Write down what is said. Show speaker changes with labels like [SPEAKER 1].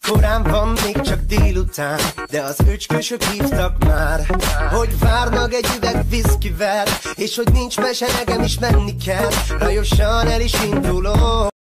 [SPEAKER 1] Korán van, még csak délután, de az öcskösök hívtak már, hogy várnak egy üveg viszkivel, és hogy nincs mese, nekem is menni kell. Rajosan el is indulok.